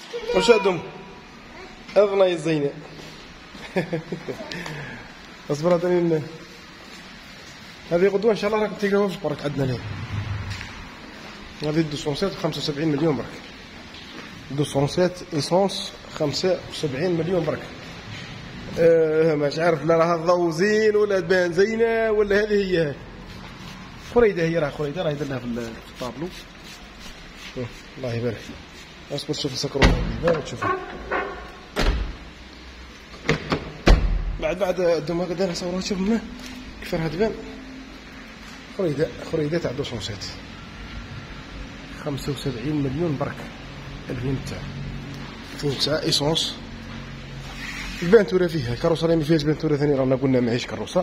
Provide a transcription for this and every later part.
وش عندهم؟ أذنى الزينة. اصبر هذه هذه غدوة إن شاء الله راكم تلقاوها في البارك عندنا اليوم. هذه 275 مليون برك. 207 إيسونس 75 مليون برك. مش عارف لا راها الضوء زين ولا تبان زينة ولا هذه هي. خريدة هي راه خريدة راهي درناها في الطابلو. الله يبارك. اصبر شوف السكرون يبان تشوف. بعد الدم هكذا دايره صورها شوف منه كيف راها تبان. خريدة تاع 207 75 مليون برك. تاع ايسونس. البانتورة فيها كاروسة ما فيهاش بانتورة ثاني رانا قلنا ماهيش كاروسة.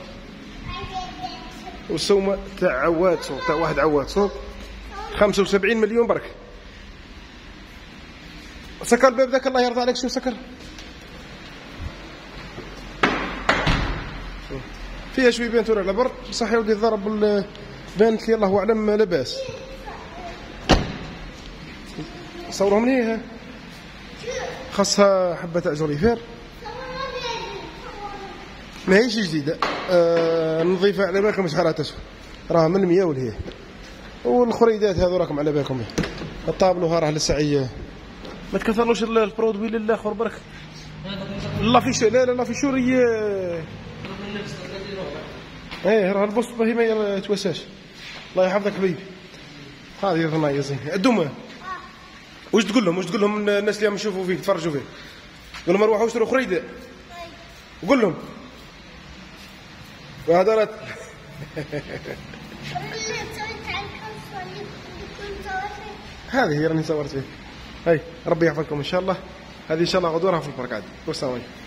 والسومة تاع عواد صوب تاع واحد عواد صوب 75 مليون برك. سكر الباب ذاك الله يرضى عليك. شو سكر فيها شوي بانتورة على بر بصح يا ودي ضرب بانت لي الله اعلم لاباس. صورهم ليها خاصها حبة تاع جوليفير ماهيش جديدة. نظيفة على بالكم شحال تسوى راها من 100 والهي. والخريدات هذو راكم على بالكم الطابلو ها راه لسه ما تكثرلوش البرودوي للاخر برك. لا في شو لا في شوري. ايه راه البوست باهي ما يتوساش. الله يحفظك حبيبي. هذه ثنايا زين الدمى. واش تقول لهم الناس اللي يشوفوا فيك يتفرجوا فيك؟ قول لهم روحوا اشتروا خريده. وقول لهم وهذا لا هذه هي راني صورت فيها. هاي ربي يحفظكم ان شاء الله. هذه ان شاء الله غدوه راها في البركاد. والسلام عليكم.